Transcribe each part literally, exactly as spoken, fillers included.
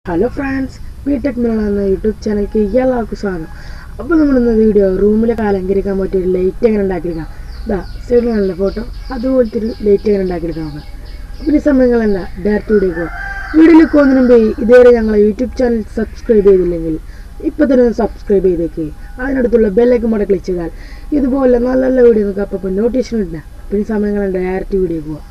Hello friends, BTech Milana YouTube channel ke എല്ലാവർക്കും സ്വാഗതം. അപ്പോൾ നമ്മൾ ഇന്ന് വീഡിയോ റൂമിലെ അലങ്കരിക്കാൻ പറ്റിയ ഒരു ലൈറ്റ് എങ്ങനെ ഉണ്ടാക്കിയെടുക്കാം. ദാ സൈഡിൽ നല്ല ഫോട്ടോ അതുപോലത്തെ ഒരു ലൈറ്റ് എങ്ങനെ ഉണ്ടാക്കിയെടുക്കാം നോക്കാം. അപ്പോൾ ഈ സമയങ്ങളല്ല ഡയറക്റ്റ് വീഡിയോക്ക് പോകാം. വീഡിയോയിലേക്ക് പോകുന്നതിന് മുമ്പ് ഇതുവരെ ഞങ്ങളെ യൂട്യൂബ് ചാനൽ സബ്സ്ക്രൈബ് ചെയ്തില്ലെങ്കിൽ ഇപ്പോൾ തന്നെ സബ്സ്ക്രൈബ് ചെയ്തേക്ക്. അതിനടുത്തുള്ള ബെല്ലൈക്കൺ കൂടെ ക്ലിക്ക് ചെയ്താൽ ഇതുപോലെ നല്ല നല്ല വീഡിയോ നമുക്ക് അപ്പോൾ നോട്ടിഫിക്കേഷൻ കിട്ടുക. അപ്പോൾ ഈ സമയങ്ങളിൽ ഡയറക്റ്റ് വീഡിയോക്ക് പോകാം.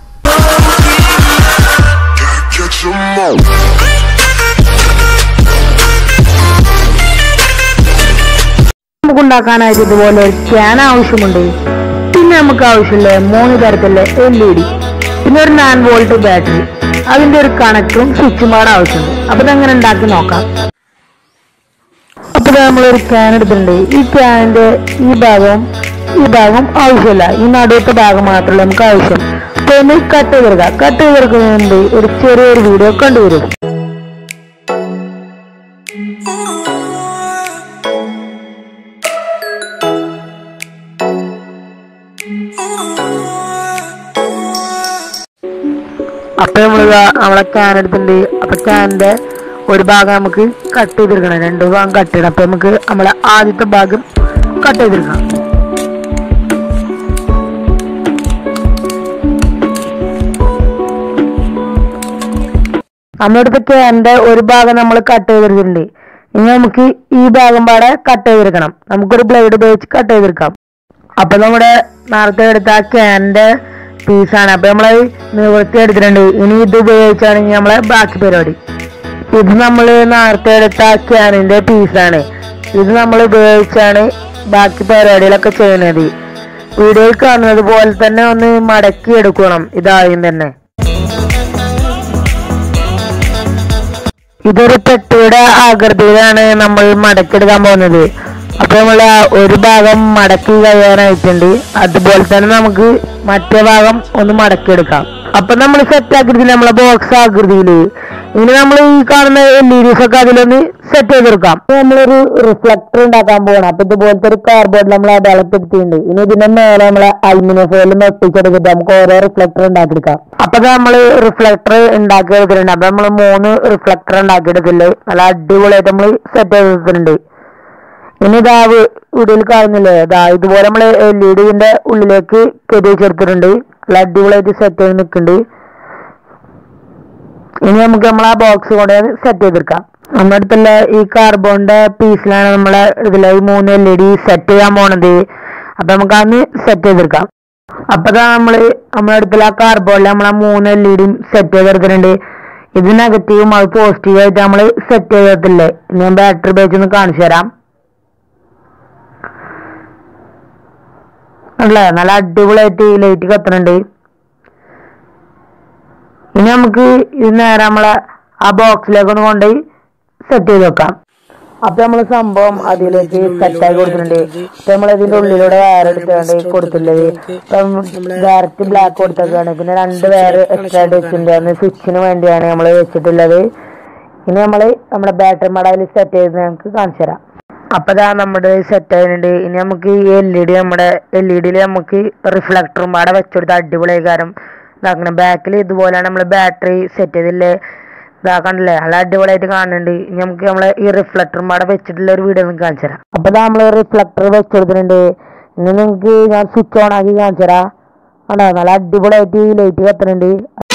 നമുക്ക് ഉണ്ടാക്കാനായിട്ട് ഇതുപോലെ ഒരു ക്യാൻ ആവശ്യമുണ്ട്. പിന്നെ നമുക്ക് ആവശ്യമില്ല മൂന്ന് തരത്തിലുള്ള എൽ ഇ ഡി, പിന്നെ ഒരു നാല് വോൾട്ട് ബാറ്ററി, അതിന്റെ ഒരു കണക്ടറും സ്വിച്ചും പാട് ആവശ്യമുണ്ട്. അപ്പൊ ഇതെങ്ങനെ ഉണ്ടാക്കി നോക്കാം. അപ്പൊ നമ്മളൊരു ക്യാൻ എടുത്തിട്ടുണ്ട്. ഈ ക്യാനിന്റെ ഈ ഭാഗവും ഈ ഭാഗവും ആവശ്യമില്ല, ഈ നടുവത്തെ ഭാഗം മാത്രമല്ല നമുക്ക് ആവശ്യം. അപ്പൊ ഒന്ന് കട്ട് ചെയ്തെടുക്കാം. കട്ട് ചെയ്തെടുക്കുന്നതിന് മുമ്പ് ഒരു ചെറിയൊരു വീഡിയോ കണ്ടുവരും. അപ്പൊ നമ്മളിതാ നമ്മളെ ക്യാൻ എടുത്തിട്ടുണ്ട്. അപ്പൊ ക്യാനിന്റെ ഒരു ഭാഗം നമുക്ക് കട്ട് ചെയ്തെടുക്കണം, രണ്ടു ഭാഗം കട്ട് ചെയ്യണം. അപ്പൊ നമുക്ക് നമ്മളെ ആദ്യത്തെ ഭാഗം കട്ട് ചെയ്തെടുക്കണം. നമ്മളിപ്പോ ക്യാനിന്റെ ഒരു ഭാഗം നമ്മൾ കട്ട് ചെയ്തെടുത്തിട്ടുണ്ട്. ഇനി നമുക്ക് ഈ ഭാഗം പാടെ കട്ട് ചെയ്തെടുക്കണം. നമുക്കൊരു ബ്ലേഡ് ഉപയോഗിച്ച് കട്ട് ചെയ്തെടുക്കാം. അപ്പൊ നമ്മുടെ നേരത്തെ എടുത്ത ആ ക്യാനിന്റെ പീസാണ്. അപ്പൊ നമ്മള് നിവൃത്തി എടുത്തിട്ടുണ്ട്. ഇനി ഇത് ഉപയോഗിച്ചാണ് നമ്മളെ ബാക്കി പരിപാടി. ഇത് നമ്മൾ നേരത്തെ എടുത്ത ക്യാനിന്റെ പീസാണ്. ഇത് നമ്മൾ ഉപയോഗിച്ചാണ് ബാക്കി പരിപാടികളൊക്കെ ചെയ്യുന്നത്. വീഡിയോയിൽ കാണുന്നത് പോലെ തന്നെ ഒന്ന് മടക്കി എടുക്കണം. ഇതായും തന്നെ ഇതൊരു പെട്ടിയുടെ ആകൃതിയിലാണ് നമ്മൾ മടക്കിയെടുക്കാൻ പോകുന്നത്. അപ്പൊ നമ്മൾ ഒരു ഭാഗം മടക്കി കഴിയാനായിട്ടുണ്ട്. അതുപോലെ തന്നെ നമുക്ക് മറ്റേ ഭാഗം ഒന്ന് മടക്കിയെടുക്കാം. അപ്പൊ നമ്മൾ സെറ്റ് ആക്കിയിട്ട് നമ്മളെ ബോക്സ് ആകൃതിയില് ഇനി നമ്മൾ ഈ കാണുന്ന എൽ ഇ ഡിസ് ഒക്കെ അതിലൊന്ന് സെറ്റ് ചെയ്തെടുക്കാം. നമ്മളൊരു റിഫ്ലക്ടർ ഉണ്ടാക്കാൻ പോകണം. അപ്പൊ ഇതുപോലത്തെ ഒരു കാർഡ്ബോർഡ് നമ്മൾ അടയാളപ്പെടുത്തിയിട്ടുണ്ട്. ഇനി ഇതിന്റെ മേലെ നമ്മളെ അലുമിനിയം ഫോയിലും ഒട്ടിച്ചെടുത്തിട്ട് നമുക്ക് ഓരോ റിഫ്ലക്ടർ ഉണ്ടാക്കിയെടുക്കാം. അപ്പൊ നമ്മള് റിഫ്ലക്ടർ ഉണ്ടാക്കി എടുത്തിട്ടുണ്ട്. അപ്പൊ നമ്മള് മൂന്ന് റിഫ്ലക്ടർ ഉണ്ടാക്കിയെടുത്തില്ലേ, നല്ല അടിപൊളിയായിട്ട് നമ്മള് സെറ്റ് ചെയ്തെടുത്തിട്ടുണ്ട്. ഇനി ഇതാ വീഡിയോയിൽ കാണുന്നില്ലേ, ഇതാ ഇതുപോലെ നമ്മള് എൽ ഇ ഡിന്റെ ഉള്ളിലേക്ക് കെട്ടി വെച്ചെടുത്തിട്ടുണ്ട്. നല്ല അടിപൊളിയായിട്ട് സെറ്റ് ചെയ്ത് നിൽക്കുന്നുണ്ട്. ഇനി നമുക്ക് നമ്മളെ ആ ബോക്സ് കൊണ്ട് സെറ്റ് ചെയ്തെടുക്കാം. നമ്മുടെ അടുത്തുള്ള ഈ കാർബോണിന്റെ പീസിലാണ് നമ്മളെ ഇതിലെ ഈ മൂന്ന് എൽ ഇ ഡി സെറ്റ് ചെയ്യാൻ പോണത്. അപ്പൊ നമുക്ക് അന്ന് സെറ്റ് ചെയ്തെടുക്കാം. അപ്പൊ നമ്മള് നമ്മുടെ അടുത്തുള്ള ആ കാർബോണിൽ നമ്മളെ മൂന്ന് എൽ ഇ ഡിയും സെറ്റ് ചെയ്തെടുത്തിട്ടുണ്ട്. ഇത് നെഗറ്റീവും അത് പോസിറ്റീവ് ആയിട്ട് നമ്മള് സെറ്റ് ചെയ്തിട്ടില്ലേ. ഞാൻ ബാറ്ററി ഉപയോഗിച്ചൊന്ന് കാണിച്ചു തരാം. അല്ലേ, നല്ല അടിപൊളിയായിട്ട് ലൈറ്റ് കത്തുന്നുണ്ട്. ഇനി നമുക്ക് ഇത് നേരെ നമ്മളെ ആ ബോക്സിലേക്ക് ഒന്ന് കൊണ്ടുപോയി സെറ്റ് ചെയ്ത് വെക്കാം. അപ്പൊ നമ്മള് സംഭവം അതിലേക്ക് സെറ്റായി കൊടുത്തിട്ടുണ്ട്. അപ്പൊ നമ്മൾ ഇതിന്റെ ഉള്ളിലൂടെ വയർ എടുത്തുകൊണ്ട് കൊടുത്തില്ലത്. ഇപ്പം ഡയറക്റ്റ് ബ്ലാക്ക് കൊടുത്തേക്കാണ്. പിന്നെ രണ്ട് വയർ എക്സ്ട്രാ വെച്ചിട്ടുണ്ട്. അന്ന് സ്വിച്ചിന് വേണ്ടിയാണ് നമ്മൾ വെച്ചിട്ടുള്ളത്. ഇനി നമ്മള് നമ്മുടെ ബാറ്ററി മടയിൽ സെറ്റ് ചെയ്ത് നമുക്ക് കാണിച്ചു തരാം. അപ്പൊ ഇതാ നമ്മുടെ സെറ്റ് ആയിട്ടുണ്ട്. ഇനി നമുക്ക് ഈ എൽ ഇ ഡി നമ്മുടെ എൽ ഇ ഡിയിൽ നമുക്ക് റിഫ്ലക്ടറും പാടെ വെച്ചെടുത്ത അടിപൊളി കാരം ഇതാക്കണം. ബാക്കിൽ ഇതുപോലെയാണ് നമ്മൾ ബാറ്ററി സെറ്റ് ചെയ്തില്ലേ, ഇതാക്കണ്ടല്ലേ, നല്ല അടിപൊളിയായിട്ട് കാണുന്നുണ്ട്. ഇനി നമുക്ക് നമ്മളെ ഈ റിഫ്ലക്ടറും പാടെ വെച്ചിട്ടുള്ള ഒരു വീഡിയോ നിങ്ങൾക്ക് കാണിച്ചു തരാം. അപ്പൊ ഇതാ നമ്മള് റിഫ്ലക്ടർ വെച്ചെടുത്തിട്ടുണ്ട്. ഇനി നിങ്ങൾക്ക് ഞാൻ സ്വിച്ച് ഓൺ ആക്കി കാണിച്ചു തരാം. ആണോ, നല്ല അടിപൊളിയായിട്ട് ലൈറ്റ് കത്തുന്നുണ്ട്.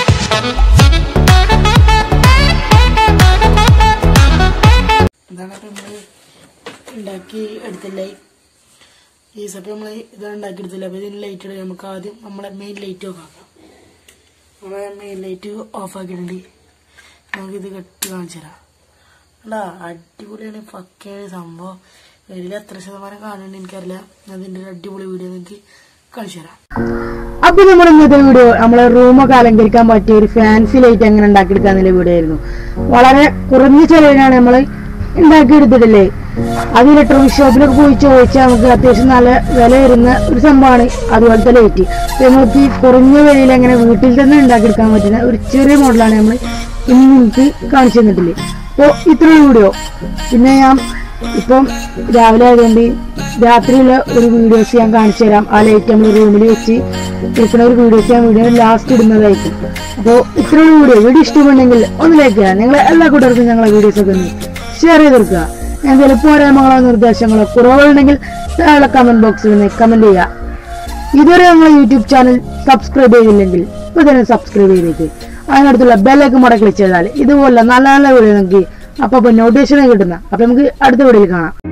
ഉണ്ടാക്കി എടുത്തില്ലേ ഈ സപ്പം നമ്മൾ ഇതാണ് ഉണ്ടാക്കി എടുത്തില്ല. അപ്പോൾ ഇതിന് ലൈറ്റ് ഇടുക. നമുക്ക് ആദ്യം നമ്മളെ മെയിൻ ലൈറ്റ് ഓഫ് ആക്കാം. നമ്മളെ മെയിൻ ലൈറ്റ് ഓഫ് ആക്കിയിട്ടുണ്ട്. നമുക്കിത് കെട്ടി കാണിച്ചു തരാം. അല്ല അടിപൊളിയാണ്, പക്കയാണ് സംഭവം. ഇതിൽ എത്ര ശതമാനം കാണുന്നുണ്ട് എനിക്കറിയില്ല. അതിൻ്റെ ഒരു അടിപൊളി വീഡിയോ നിങ്ങൾക്ക് കാണിച്ചു തരാം. അപ്പോൾ നമ്മൾ ഇന്നത്തെ വീഡിയോ നമ്മളെ റൂമൊക്കെ അലങ്കരിക്കാൻ പറ്റിയ ഒരു ഫാൻസി ലൈറ്റ് എങ്ങനെ ഉണ്ടാക്കിയെടുക്കാന്നുള്ള വീഡിയോ ആയിരുന്നു. വളരെ കുറഞ്ഞ ചെലവിനാണ് നമ്മൾ ഉണ്ടാക്കിയെടുത്തിട്ടില്ലേ. അത് ഇലക്ട്രോണിക് ഷോപ്പിലൊക്കെ പോയി ചോദിച്ചാൽ നമുക്ക് അത്യാവശ്യം നല്ല വില വരുന്ന ഒരു സംഭവമാണ് അതുപോലത്തെ ലൈറ്റ്. നമുക്ക് ഈ കുറഞ്ഞ വിലയിൽ എങ്ങനെ വീട്ടിൽ തന്നെ ഉണ്ടാക്കിയെടുക്കാൻ പറ്റുന്ന ഒരു ചെറിയ മോഡലാണ് നമ്മൾ ഇനി നിങ്ങൾക്ക് കാണിച്ചു തന്നിട്ടില്ലേ. അപ്പോൾ ഇത്രയും വീഡിയോ. പിന്നെ ഞാൻ ഇപ്പം രാവിലെ ആയതുകൊണ്ട് രാത്രിയിലെ ഒരു വീഡിയോസ് ഞാൻ കാണിച്ചു തരാം. ആ ലൈറ്റ് നമ്മൾ റൂമിൽ വെച്ച് എടുക്കുന്ന ഒരു വീഡിയോസ് ഞാൻ വീഡിയോ ലാസ്റ്റ് ഇടുന്നതായിരിക്കും. അപ്പോൾ ഇത്രയുള്ള വീഡിയോ വീഡിയോ ഇഷ്ടമുണ്ടെങ്കിൽ ഒന്ന് ലൈക്ക് ചെയ്യുക. നിങ്ങളെ എല്ലാ കൂട്ടർക്കും ഞങ്ങളെ വീഡിയോസ് ഒക്കെ ഒന്ന് ഷെയർ ചെയ്ത് കൊടുക്കുക. എന്തെങ്കിലും പോരായ്മകളോ നിർദ്ദേശങ്ങളോ കുറവുകളുണ്ടെങ്കിൽ താഴെ കമന്റ് ബോക്സിൽ നിന്ന് കമന്റ് ചെയ്യുക. ഇതുവരെ ഞങ്ങളെ യൂട്യൂബ് ചാനൽ സബ്സ്ക്രൈബ് ചെയ്തില്ലെങ്കിൽ ഇപ്പോൾ തന്നെ സബ്സ്ക്രൈബ് ചെയ്തേക്ക്. അതിനടുത്തുള്ള ബെല്ലൈക്കൺ കൂടെ ക്ലിക്ക് ചെയ്താൽ ഇതുപോലെ നല്ല നല്ല വീഡിയോ നമുക്ക് അപ്പോൾ നോട്ടിഫിക്കേഷൻ കിട്ടുന്ന. അപ്പോൾ നമുക്ക് അടുത്ത വീഡിയോയിൽ കാണാം.